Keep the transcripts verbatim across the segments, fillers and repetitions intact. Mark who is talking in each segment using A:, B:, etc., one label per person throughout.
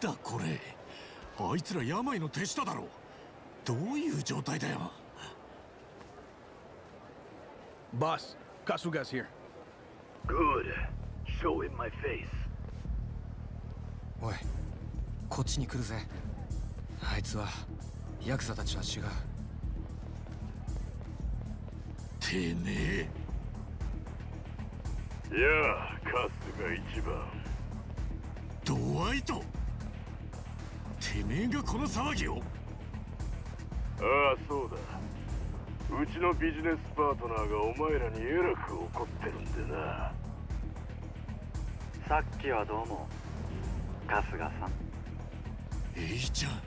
A: だこれ。あいつら病の手下だろ。どういう状態だよ。
B: Boss, Kasuga's here.
C: Good. Show him my face.
D: おい、こっちに来るぜ。あいつはヤクザたちは違う。
A: てめえ。
C: いやあ、カスが一番。
A: ドワイト。てめえがこの騒ぎを。
C: ああ、そうだ。うちのビジネスパートナーがお前らにえらく怒ってるんでな。
E: さっきはどうも、春日さん。
A: エイちゃん。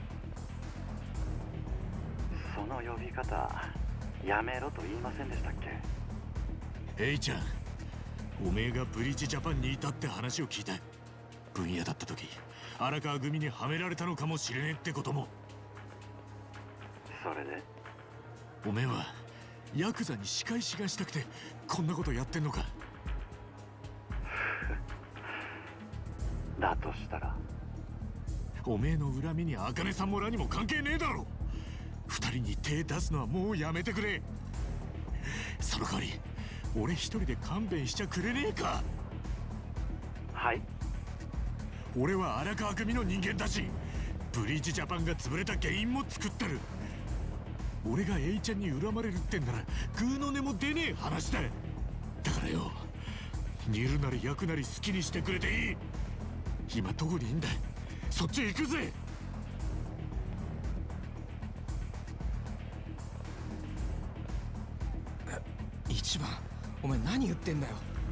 E: その呼び方、やめろと言いませんでしたっけ？
A: エイちゃん、おめえがブリーチジャパンにいたって話を聞いた。分野だった時、荒川組にはめられたのかもしれねえってことも。
E: それで？
A: おめえはヤクザに仕返しがしたくてこんなことやってんのか？
E: だとしたら
A: おめえの恨みに茜さんもラにも関係ねえだろ。二人に手出すのはもうやめてくれ。その代わり俺一人で勘弁しちゃくれねえか？
E: はい。
A: 俺は荒川組の人間だし、ブリーチジャパンが潰れた原因も作ってる。俺がエイちゃんに恨まれるってんならグーの音も出ねえ話だ。だからよ、煮るなり焼くなり好きにしてくれていい。今どこにいんだ？そっちへ行くぜ。
D: 一番、お前何言ってんだよ。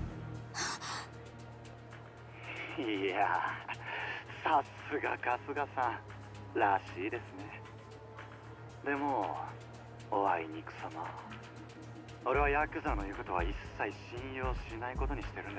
E: いや、さすが春日さんらしいですね。でもおあいにくさま、俺はヤクザの言うことは一切信用しないことにしてるんです。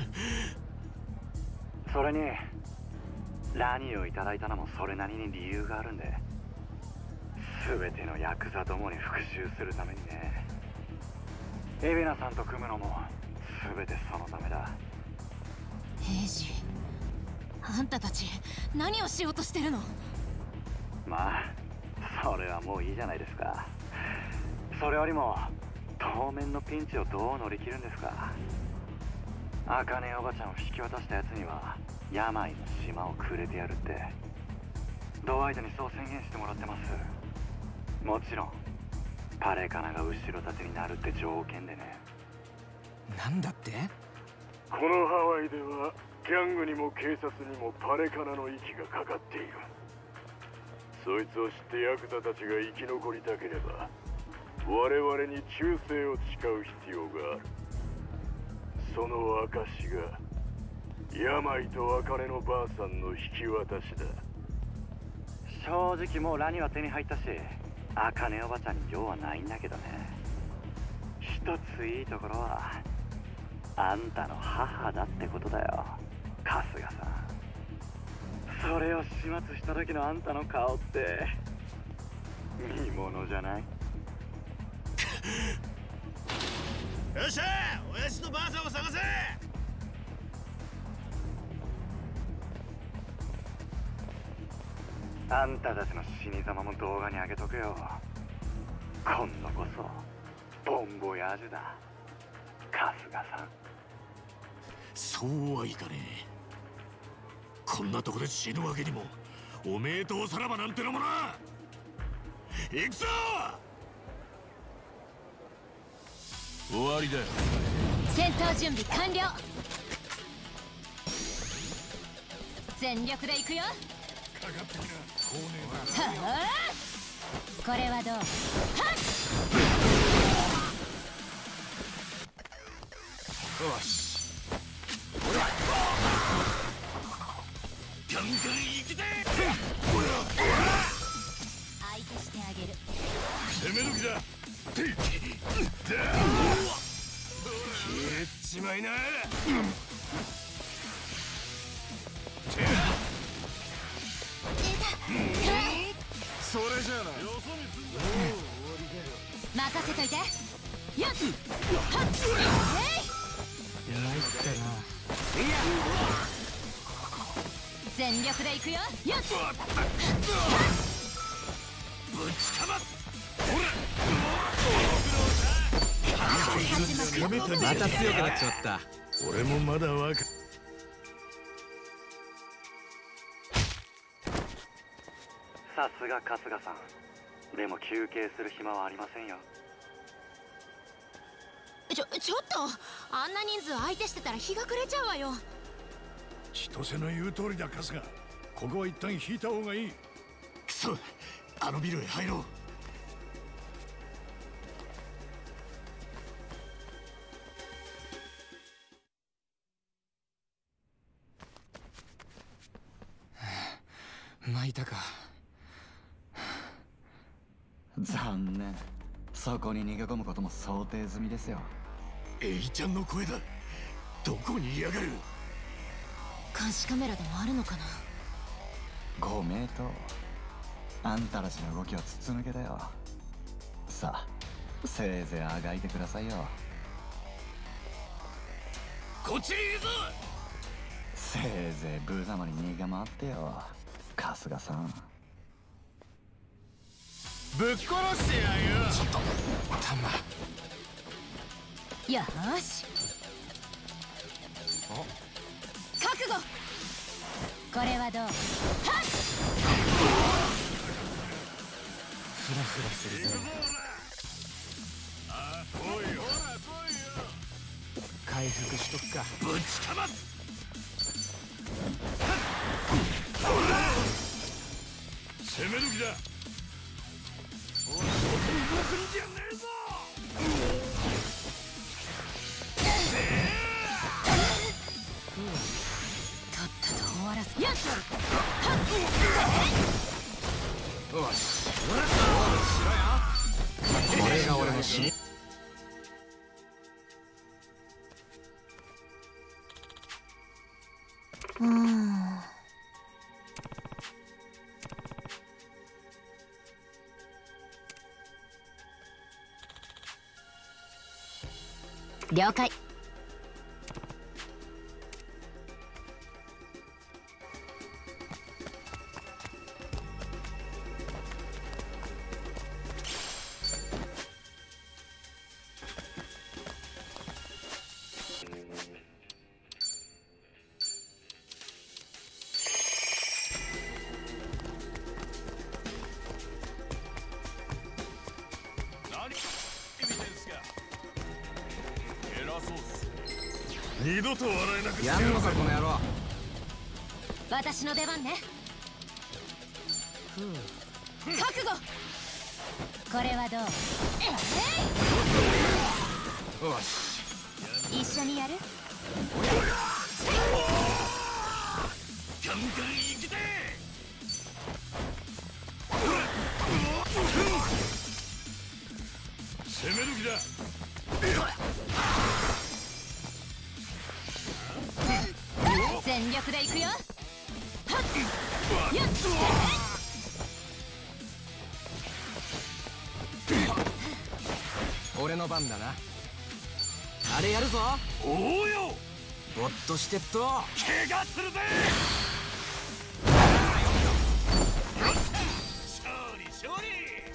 E: それにラニをいただいたのもそれなりに理由があるんで、全てのヤクザどもに復讐するためにね。海老名さんと組むのも全てそのためだ。
F: エイジ、あんたたち何をしようとしてるの？
E: まあそれはもういいじゃないですか。それよりも当面のピンチをどう乗り切るんですか？茜おばちゃんを引き渡したやつには病の島をくれてやるってドワイトにそう宣言してもらってます。もちろんパレカナが後ろ盾になるって条件でね。
D: なんだって？
C: このハワイではギャングにも警察にもパレカナの息がかかっている。そいつを知ってヤクザたちが生き残りたければ我々に忠誠を誓う必要がある。その証が病と茜のばあさんの引き渡しだ。
E: 正直もうラには手に入ったし、茜おばちゃんに用はないんだけどね。一ついいところはあんたの母だってことだよ、春日さん。それを始末した時のあんたの顔って見ものじゃない？
A: よっしゃー、親父とばあさんを探せ。
E: あんたたちの死に様も動画に上げとくよ。今度こそボンボヤージュだ、春日さん。
A: そうはいかねえ。こんなとこで死ぬわけにも、おめえとおさらばなんてのもな。行くぞ。終わりだよ。
F: 戦闘準備完了。全力で行くよ。
A: かかってきな。
F: はあ、これはどう？はっ、
A: よし。ガンガン行くぜ。
F: 相手してあげる。
A: 攻め時だ。消えちまいな。それじゃあな。
F: 任せといて。よっ、はっ、えい。
D: 参ったな。
F: 全力で行くよ。よっ
A: ぶちかます。
D: また強くなっちまった。
B: 俺もまだ若い。
E: さすが春日さん。でも休憩する暇はありませんよ。
F: ちょちょっと、あんな人数相手してたら日が暮れちゃうわよ。
B: 千歳の言う通りだ春日。ここは一旦引いた方がいい。
A: くそ、あのビルへ入ろう。
D: 巻いたか。
E: 残念。そこに逃げ込むことも想定済みですよ。
A: エイちゃんの声だ。どこにいやがる。
F: 監視カメラでもあるのかな。
E: ご名答。あんたたちの動きは筒抜けだよ。さあ、せいぜいあがいてくださいよ。
A: こっちにいるぞ。
E: せいぜい無様に逃げ回ってよ、春日さん。
B: ぶっ殺してやるよ。
D: ちょっとタンマ。
F: よーし、覚悟。これはどう？はっ！
D: フラフラするぜ。回復しとくか。
A: ぶちかます。
B: 攻め時だ。動くんじゃねえぞ。
F: とっとと終わらせ。よっしゃ。
D: よし。これが俺の死。
F: うーん。了解。
B: 二度と笑えなくして
D: やんのかこの野郎。
F: 私の出番ね。覚悟。これはどう？
D: よし。
F: 一緒にやる？
A: ガンガン行きて
B: え。攻め時だ。
F: 全力で行くよ。はっ！よっ！
D: 俺の番だな。あれやるぞ。
A: おうよ。
D: ぼっとしてっと。
A: 怪我するぜ。勝利勝利。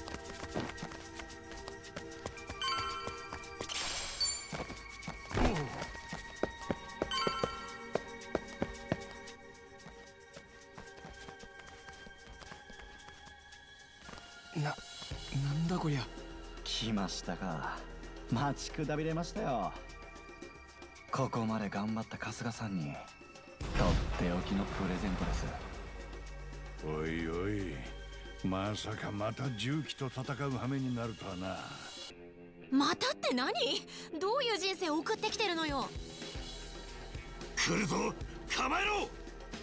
D: な、なんだこりゃ。
E: 来ましたか。待ちくたびれましたよ。ここまで頑張った春日さんにとっておきのプレゼントです。
B: おいおい、まさかまた重機と戦う羽目になるとはな。
F: またって何？どういう人生を送ってきてるのよ。
A: 来るぞ。構えろ。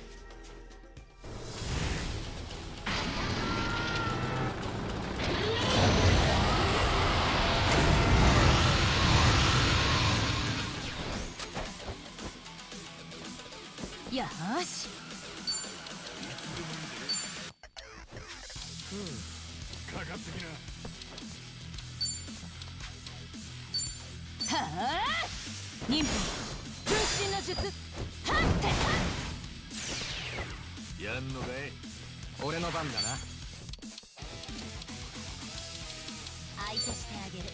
F: よーし。
B: かかってきな。
F: はあ、忍法分身の術。はってはっ。
A: やんのかい。
D: 俺の番だな。
F: 相手してあげる。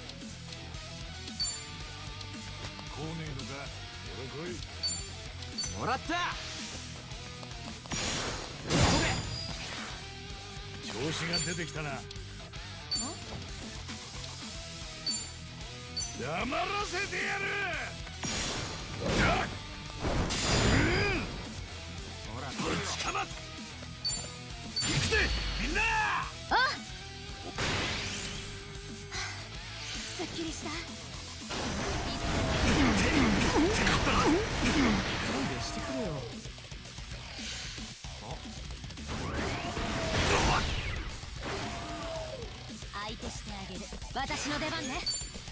A: 来ねえのか。ほら来い。
D: もらった。
A: 調子が出てきたな。黙らせてやる。
D: ほら、
A: ぶちかまっ。行くぜみんな。
F: あすっきりした。
D: 勘弁してくれよ。
F: 相手してあげる。私の出番ね。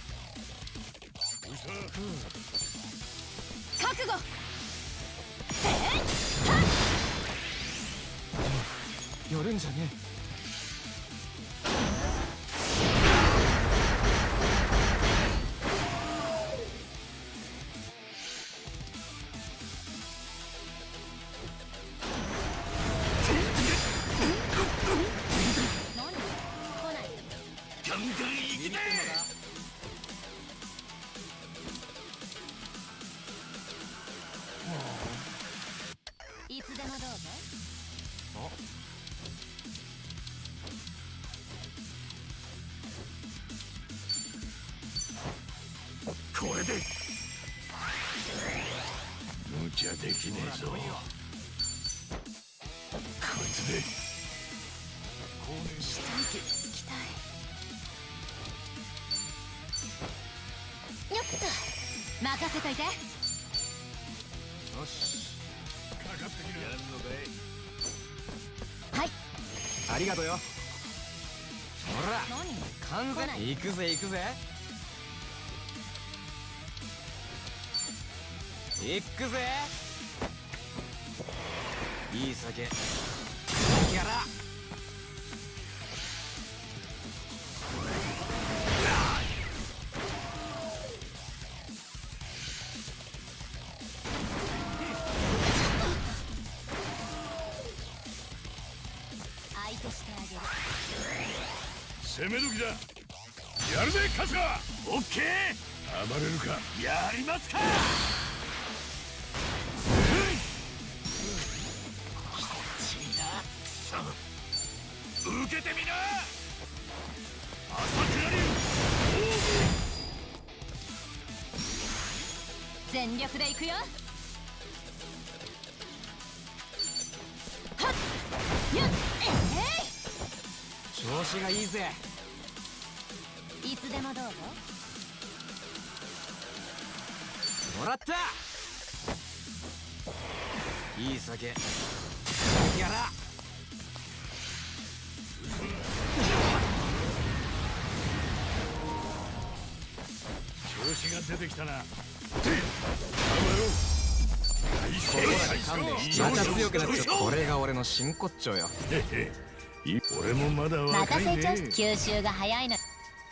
F: 覚悟。えいはっ。
D: 寄るんじゃねえ。
F: いつでもどうぞ。
A: これで無茶できねえぞ。こいつで
F: 一息つきたい。よっと任せといて。
D: よし。
A: かかってきる。やんのかい。
F: はい。
D: ありがとよ。ほら、
F: 何
D: 完全。行くぜ行くぜ。行くぜ。いい酒。やら。
F: 相手してあげる。
A: 攻め時だ。やるぜ春日。オッケー。暴れるか。やりますか。受けてみな。朝倉流。
F: 全力でいくよ。はっゆっえ
D: 調子がいいぜ。
F: いいつでもどうぞ。
D: もらった。いい酒。やら。
A: 調子が出てきたな。
D: また強くなっちゃう。これが俺の真骨頂よ。
A: 俺もまだ若いね。
F: 吸収が早いの。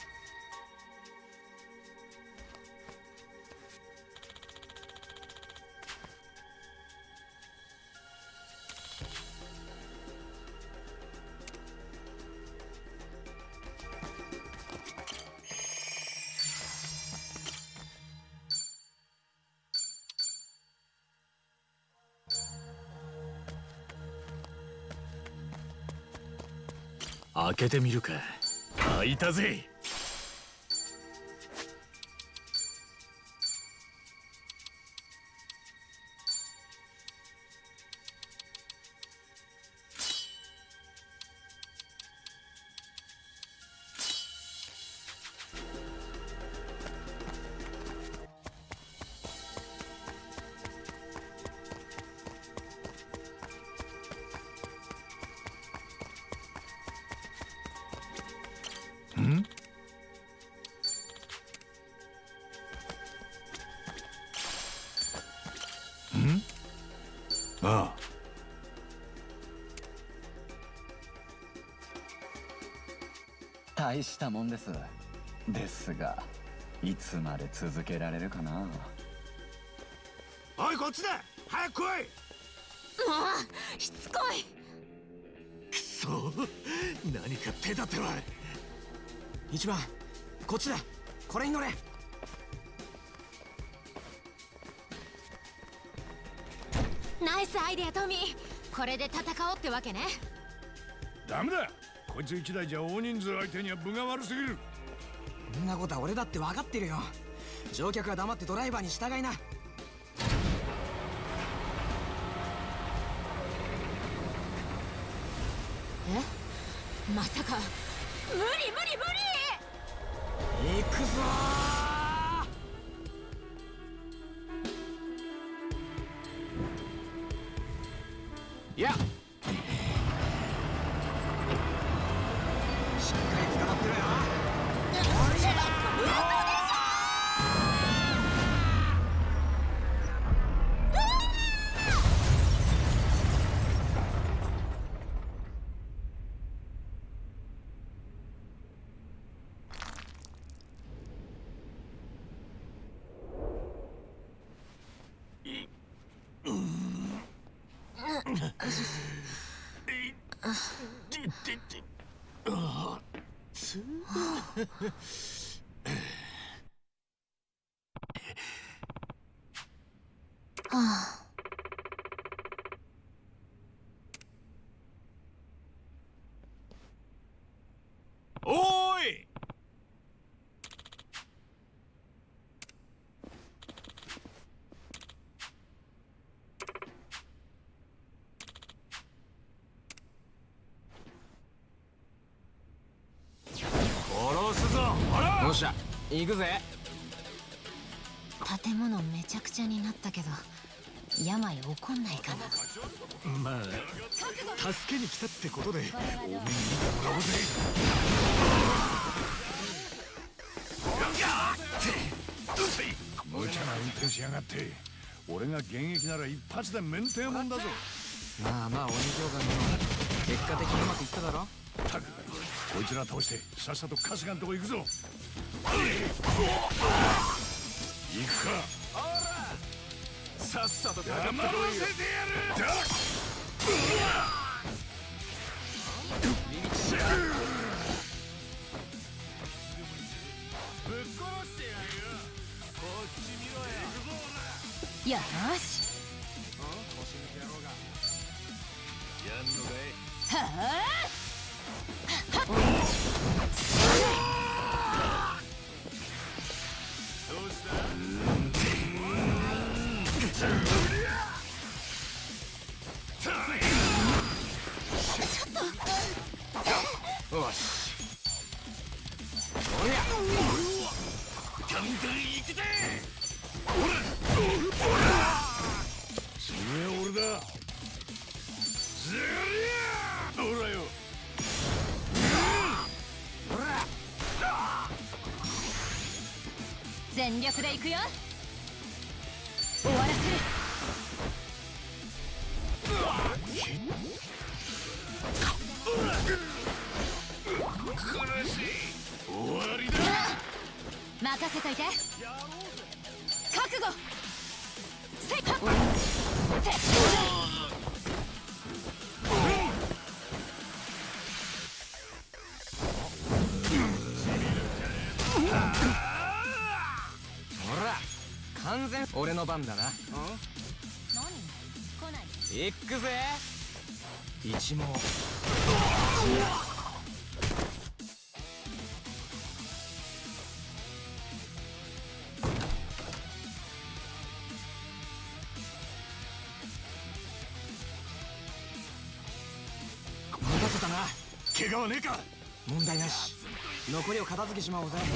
A: 開けてみるか。開いたぜ。ん？ん？ああ。
G: 大したもんです。ですが、いつまで続けられるかな。
A: おいこっちだ。早く来い。
F: うしつこい。
A: くそ、何か手立ては。
D: 一番こっちだ。これに乗れ。
F: ナイスアイデアトミー。これで戦おうってわけね。
B: ダメだ、こいつ一台じゃ大人数相手には分が悪すぎる。
D: そんなことは俺だって分かってるよ。乗客は黙ってドライバーに従いな。
F: え、まさか無理無理無理。
D: 行くぞー。いや、しっかり捕まってろよ。
A: おーい。殺すぞ。
D: よっしゃ、行くぜ。
F: 建物めちゃくちゃになったけど病起こんないかな。
A: まあ助けに来たってことでお目に見てもらおうぜ。
B: 無茶な運転しやがって。俺が現役なら一発で免停もんだぞ。
D: まあまあ鬼教官の結果的にうまくいっただろ。
B: たくこいつら通してさっさと春日のとこ行くぞ。行くか。
A: さっさとかかってこいよ。
B: 黙らせてやる。ぶっ殺してやるよ。こっち見ろよ。行くぞおら。
F: よーし。
B: 腰抜け野郎が。
A: やんのかい。
F: はあ。
A: どうした。
D: よし。おりゃ。
A: ガンガン行くぜ。
B: 次は俺だ。ずりゃー。ほらよ。
D: ほら。
F: 全力で行くよ。終わらせる。
A: 終わりだ。
F: 任せといて。覚悟。せい。
D: ほら、完全俺の番だな。
F: 何？来ない。
D: 行くぜ。一網。任せたな。
A: 怪我はねえか。
D: 問題なし。残りを片付けちまおうぜ。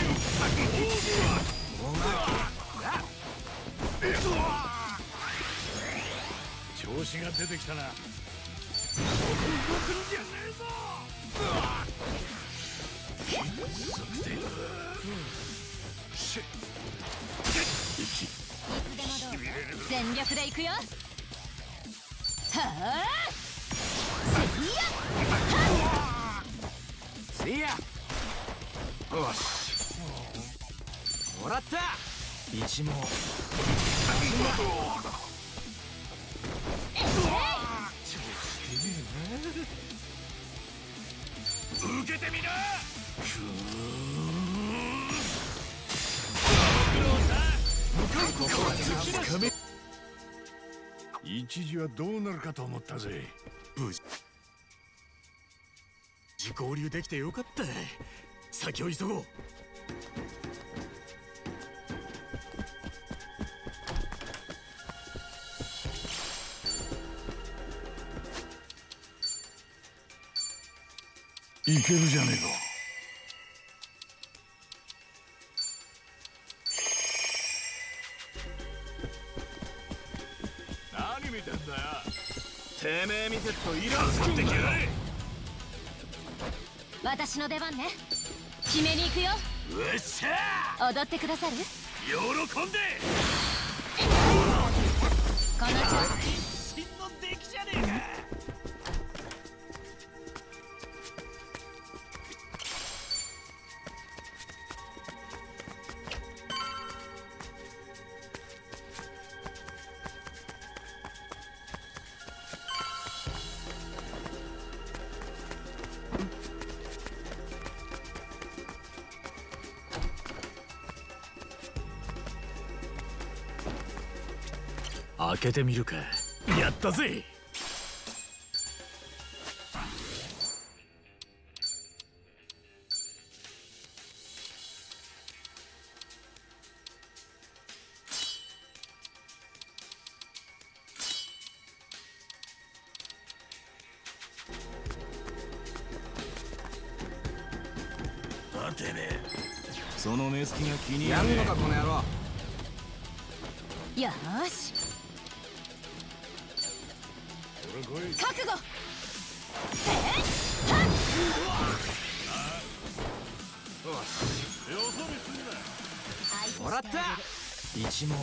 B: 調子が出てきたな。動くんじゃねえぞ。
F: いつでもどうぞ。全力で行くよ。はあ。
D: せいや。よし。もらった。一網。
F: えっ
B: 一時はどうなるかと思ったぜ。
A: 無事合流できてよかった。先を急ごう。
B: いけるじゃねえか。
C: 何見てんだよ。
A: てめえ見てっとイラつくんだよ。
F: 私の出番ね。決めに行くよ。
A: うっしゃ
F: 踊ってくださる？
A: 喜んで。
F: この調子。
A: 真の出来じゃねえか。開けてみるか。やったぜ。さてね、その目つきが気に入るね。
D: やんのかこの野郎。
F: よーし、覚悟。
D: もらった。一網。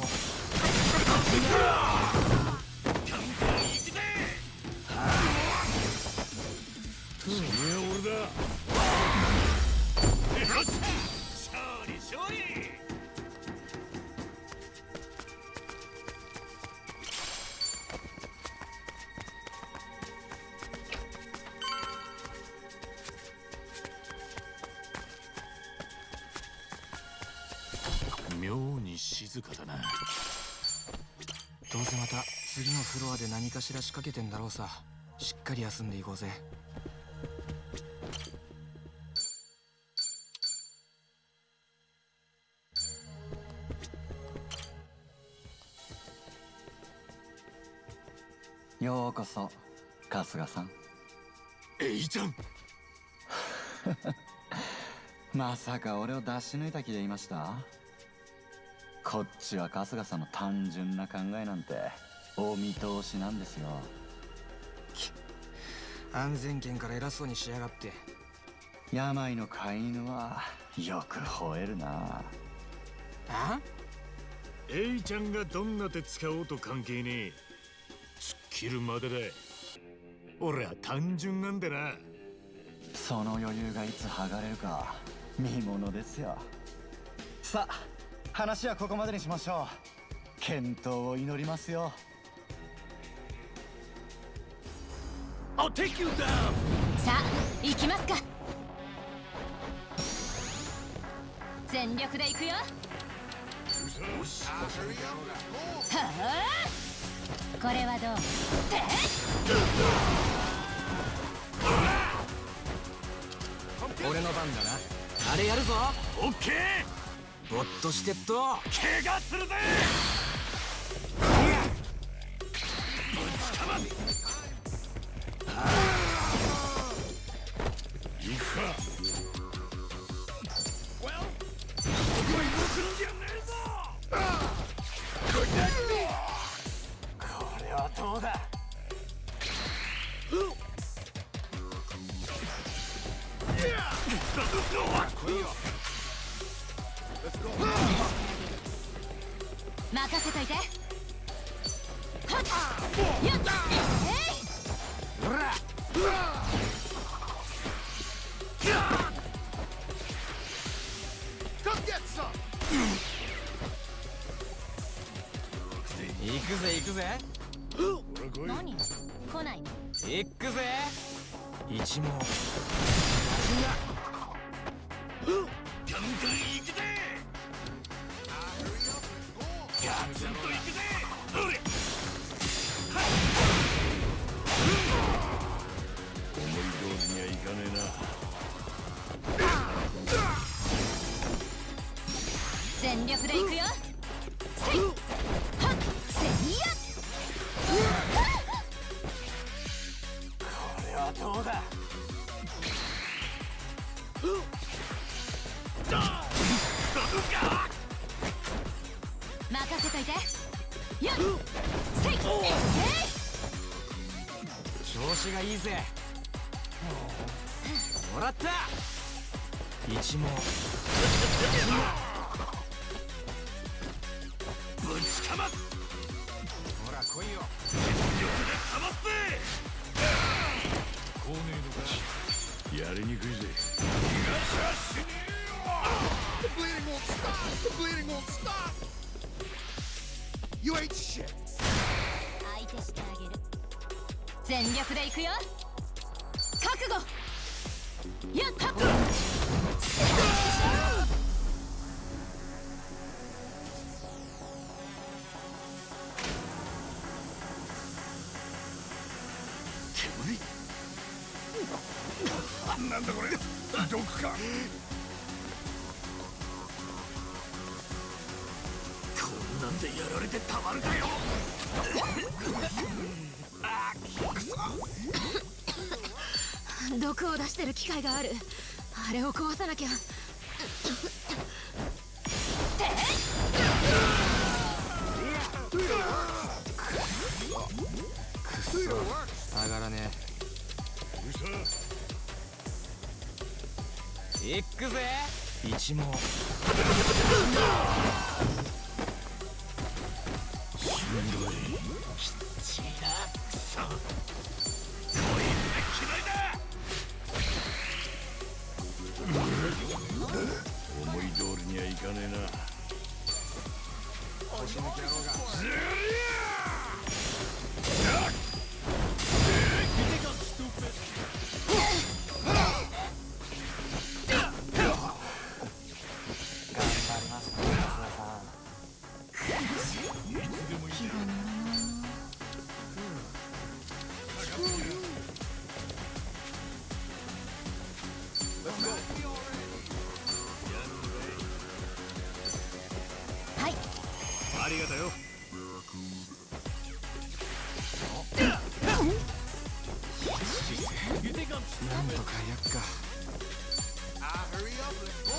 B: 俺だ。
A: 勝利勝利。妙に静かだな。
D: どうせまた次のフロアで何かしら仕掛けてんだろうさ。しっかり休んでいこうぜ。
G: ようこそ春日さん。
A: エイちゃん。
G: まさか俺を出し抜いた気でいました？こっちは春日さんの単純な考えなんてお見通しなんですよ。
D: 安全圏から偉そうにしやがって。
G: 病の飼い犬はよく吠えるな。
D: あ？
A: エイちゃんがどんな手使おうと関係ねえ。突っ切るまでだ。俺は単純なんでな。
G: その余裕がいつ剥がれるか見ものですよ。さあ話はここまでにしましょう。健闘を祈りますよ。
A: I'll take you down。
F: さあ行きますか。全力で行くよ。はあ、これはどう？て
D: 俺の番だな。あれやるぞ。
A: オッケー。
D: ぼっとしてっと
A: 怪我するぜ。ぶつかまん。
B: 行くか。
A: これはどうだ。
F: 任せといて。はっやっえい。
D: ほら行くぜ行くぜ。
F: 何？来ないの？
D: 行くぜ。一網。
A: ガンガン行くぜ。ガツンと行くぜ。おれ。
B: かねえな。
F: 全力でいくよ。せいはっせいや。
E: これはどうだ。
F: 任せといて。やっせいえい。
D: 調子がいいぜ。もらった。一問
A: ぶちかます。
D: ほら来いよ。
A: 全力でかますぜ。
B: 来ねえのか。やりにくいぜ。
A: 逃がしゃしねえよ。
H: The bleeding won't stop! The bleeding won't stop! You ain't shit!
F: 相手してあげる。全力でいくよ。覚悟。やったっ。
B: 煙。なんだこれ。毒か。
A: こんなんでやられてたまるかよ。
F: 毒を出してる機械がある。あれを壊さなきゃ。て
D: くっそ上がらねえ。いっくぜ。一問
A: しんどい。きっちりだ。くそ。こういうのが決まりだ。
B: 思い通りにはいかねえな。
D: 腰抜き野郎が。
F: はい。
A: ありがとよ。
D: なんとかやっか。
H: Ah, hurry up, let's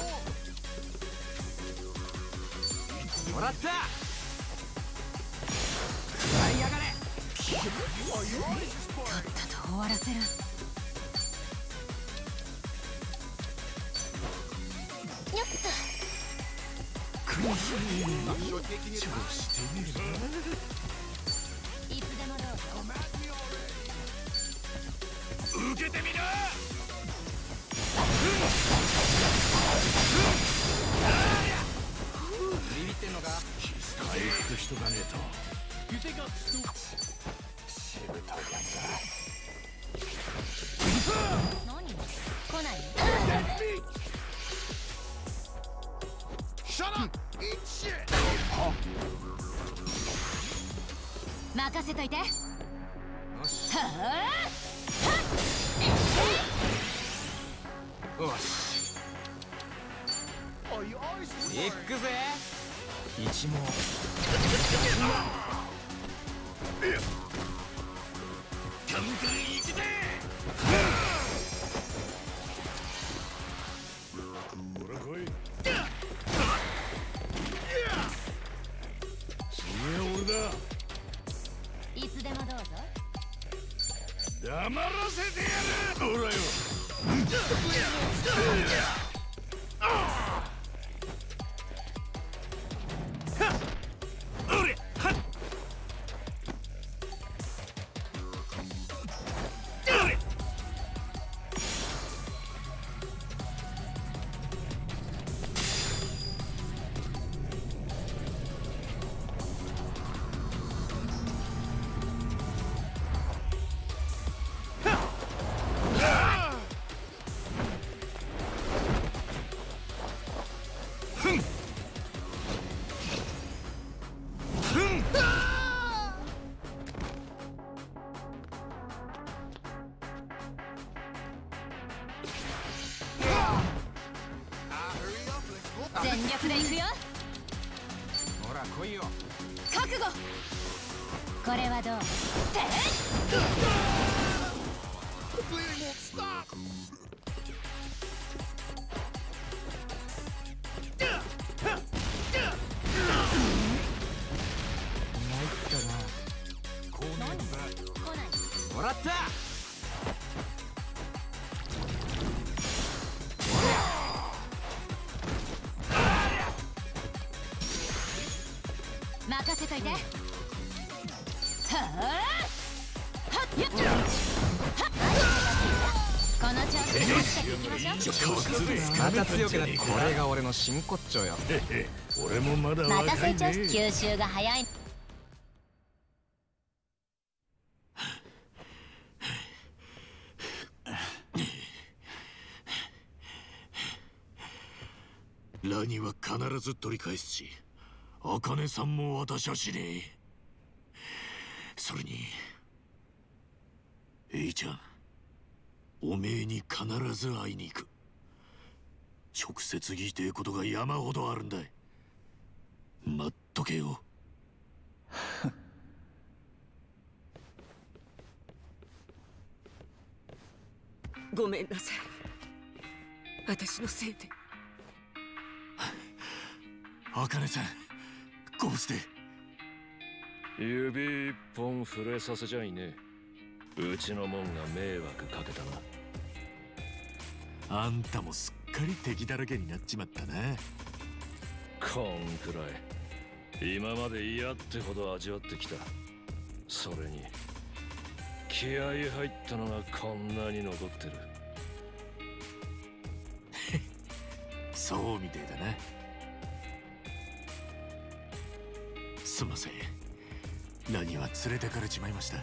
H: go!
D: もらった。食らいやがれ。
F: とっとと終わらせる。よっと。
A: 苦しい。
H: You're taking it
A: 調
H: out.
A: 子てみる。
F: いつでもどうぞ。
H: Come at me already!
A: 受けてみな。
D: ビビってんのか。
B: 回復しとかねえと。
E: しぶといやつだ。
F: 何？来ない？
H: Shut up! Eat shit!
F: 任せといて。
D: よし。
F: はあ。
D: よし。
H: Oh, you always
D: いくぜ。一問
A: ガンガン行くぜ。
B: ほら来い。次は俺だ。
F: いつでもどうぞ。
B: 黙らせてやる。ほらよ。
F: 全力でいくよ。
D: ほら来いよ。
F: 覚悟。これはどう？てっ
H: The bleeding won't stop!
D: もらった。
F: 任せといて。はあ、はっ、やっ、この調子で持っていきましょう。
D: また強くなって、これが俺の真骨頂よ。
A: 俺もまだ若いね。
F: また成長し、吸収が早い。
A: ラニは必ず取り返すし、茜さんも私はしねえ。それにエイちゃん、おめえに必ず会いに行く。直接言いてえことが山ほどあるんだ。待っとけよ。
I: ごめんなさい、私のせいで。
A: 茜さん、こうして
J: 指一本触れさせちゃいねえ。うちのもんが迷惑かけたな。
A: あんたもすっかり敵だらけになっちまったな。
J: こんくらい今まで嫌ってほど味わってきた。それに気合い入ったのがこんなに残ってる。
A: そうみてえだな。すんません、ラニは連れてかれちまいました。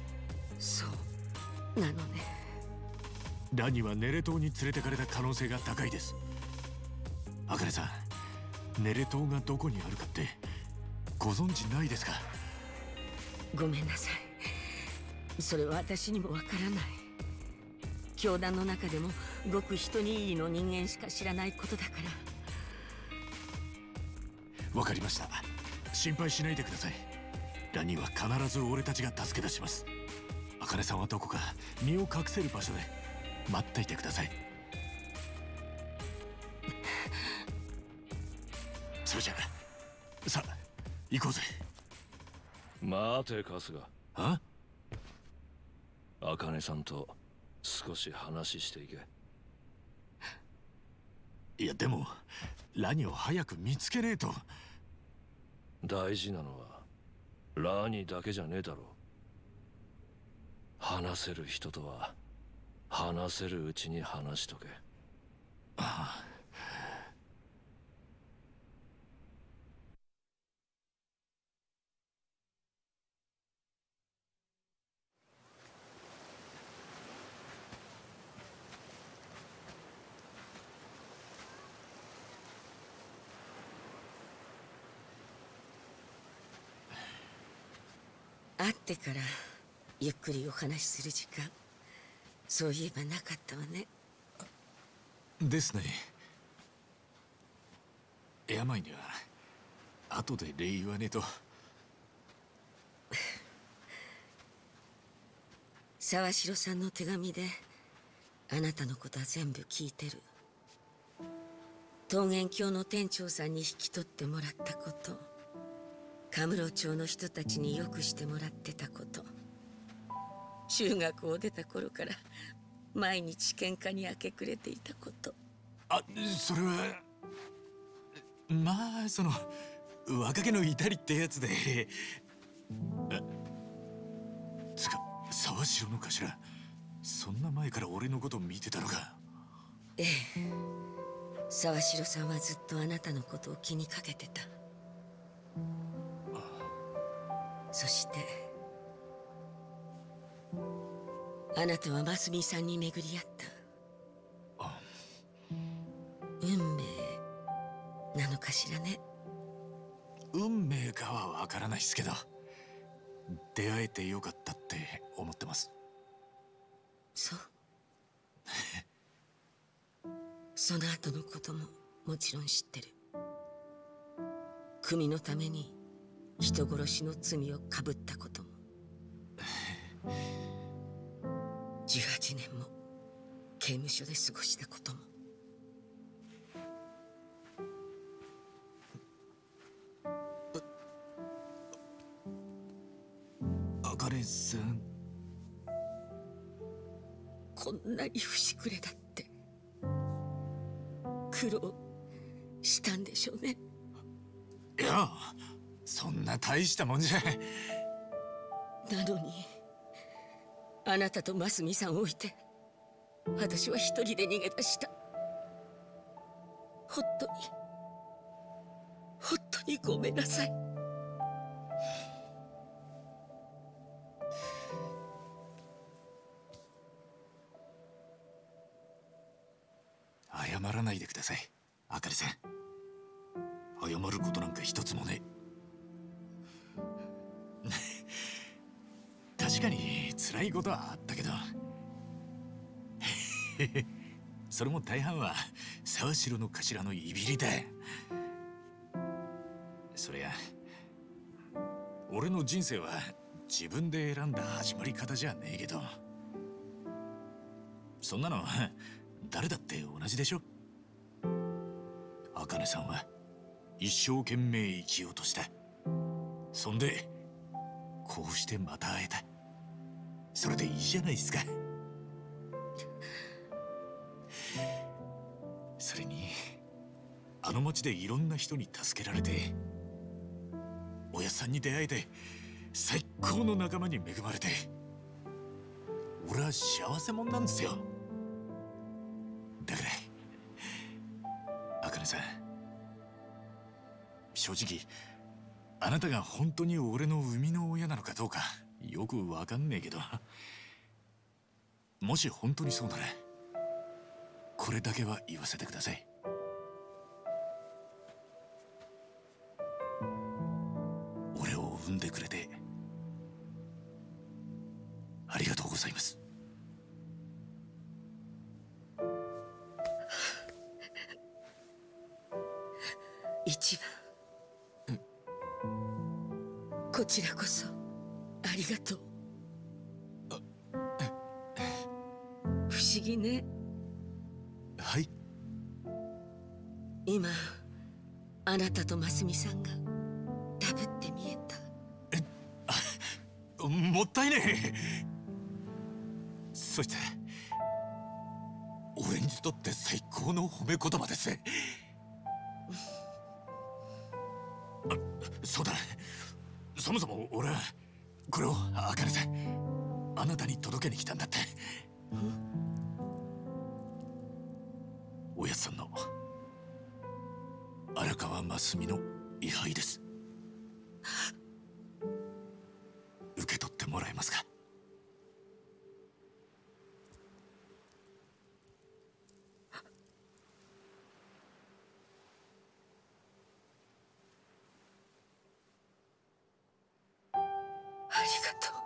I: そうなのね。
A: ラニはネレ島に連れてかれた可能性が高いです。茜さん、ネレ島がどこにあるかってご存知ないですか？
I: ごめんなさい、それは私にもわからない。教団の中でもごく一握りの人間しか知らないことだから。
A: わかりました。心配しないでください。ラニは必ず俺たちが助け出します。茜さんはどこか身を隠せる場所で待っていてください。それじゃあ、さあ行こうぜ。
J: 待て春日。
A: あ？
J: 茜さんと少し話していけ。
A: いやでもラニを早く見つけねえと。
J: 大事なのはラニだけじゃねえだろう。話せる人とは話せるうちに話しとけ。
A: ああ、
I: 会ってからゆっくりお話しする時間、そういえばなかったわね。
A: ですね。病には後で礼言わねえと。
I: 沢城さんの手紙であなたのことは全部聞いてる。桃源郷の店長さんに引き取ってもらったこと、カムロ町の人たちによくしてもらってたこと、中学を出た頃から毎日喧嘩に明け暮れていたこと。
A: あ、それはまあその若気の至りってやつで。あ、つか沢城の頭、そんな前から俺のこと見てたのか？
I: ええ、沢城さんはずっとあなたのことを気にかけてた。そしてあなたはますみさんに巡り合った。運命なのかしらね。
A: 運命かはわからないですけど、出会えてよかったって思ってます。
I: そうその後のことももちろん知ってる。組のために人殺しの罪をかぶったことも、じゅうはちねんも刑務所で過ごしたことも。
A: あかねさん、
I: こんなに節くれだって苦労したんでしょうね。
A: いや、そんな大したもんじゃ。
I: なのにあなたと真澄さんを置いて私は一人で逃げ出した。本当に本当にごめんなさい。
A: 謝らないでください、あかりさん。謝ることなんか一つもねえ。確かに辛いことはあったけどそれも大半は沢城の頭のいびりだ。そりゃ俺の人生は自分で選んだ始まり方じゃねえけど、そんなの誰だって同じでしょ。茜さんは一生懸命生きようとした。そんでこうしてまた会えた。それでいいじゃないですか。それにあの町でいろんな人に助けられて、おやっさんに出会えて最高の仲間に恵まれて、俺は幸せ者なんですよ。だから茜さん、正直あなたが本当に俺の生みの親なのかどうかよくわかんねえけど、もし本当にそうならこれだけは言わせてください。俺を産んでくれてありがとうございます。
I: 一番、こちらこそありがとう。不思議ね。
A: はい。
I: 今あなたと真澄さんがダブって見えた。
A: もったいねえ。そして俺にとって最高の褒め言葉です。あ、そうだ、そもそも俺はこれをあかねさん、あなたに届けに来たんだって。おやっさんの荒川真澄の位牌です。受け取ってもらえますか。
I: ありがとう。